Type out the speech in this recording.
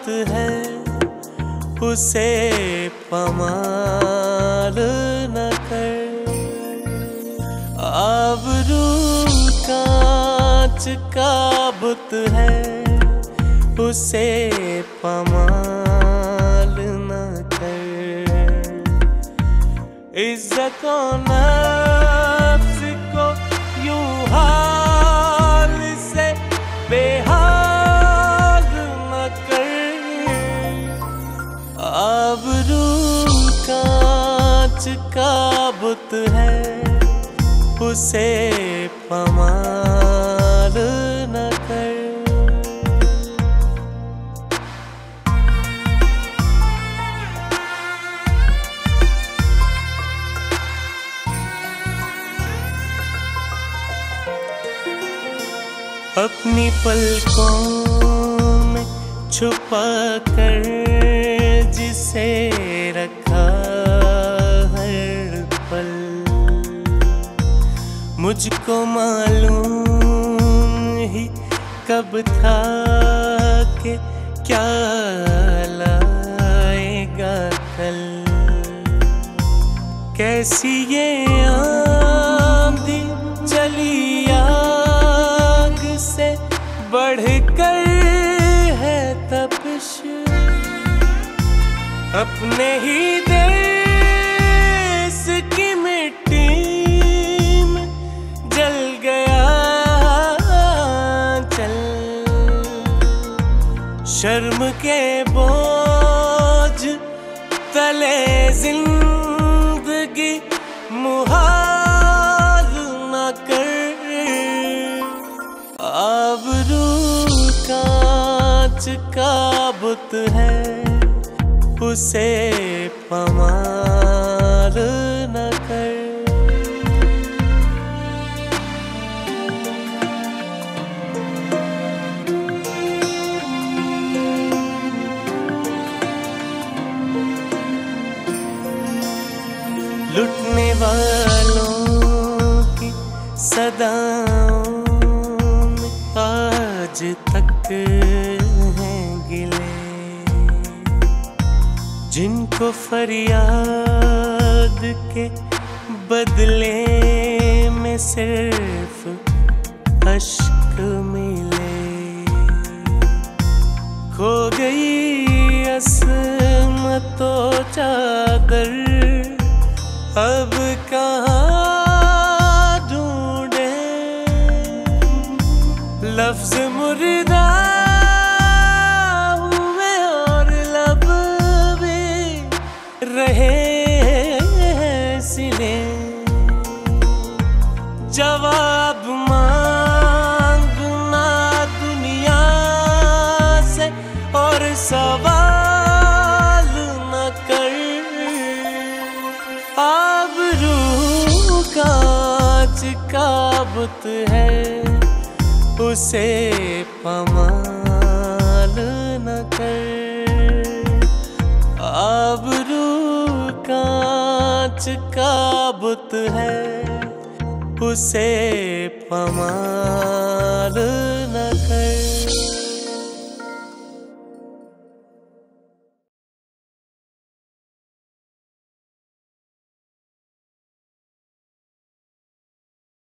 बुत है उसे पमाल न कर। आबरू कांच का बुत है उसे पमाल न कर। इज्जत और नफ्स को यूं हाल से बेहाल न कर। आबरू कांच का बुत है उसे पमाल न कर। अपनी पलकों में छुपा कर जिसे रखा हर पल, मुझको मालूम ही कब था कि क्या लाएगा कल। कैसी ये आंधी चली आग से बढ़कर है तपिश, अपने ही देश की मिट्टी में जल गया चल। शर्म के बोझ तले जिंदगी मुहाल न कर। आबरू कांच का बुत है उसे पमाल न कर। लुटने वालों की सदाओं में आज तक हैं गिले, जिनको फरियाद के बदले में सिर्फ अश्क मिले। खो गई अस्मतो चादर अब कहाँ ढूंढे, लफ्ज मुर्दा हुए और लब भी रहे सिले। जवाब मांगना दुनिया से और सवाल न कर। आबरू कांच का बुत है उसे पमाल न कर। आबरू कांच का बुत है उसे पमाल न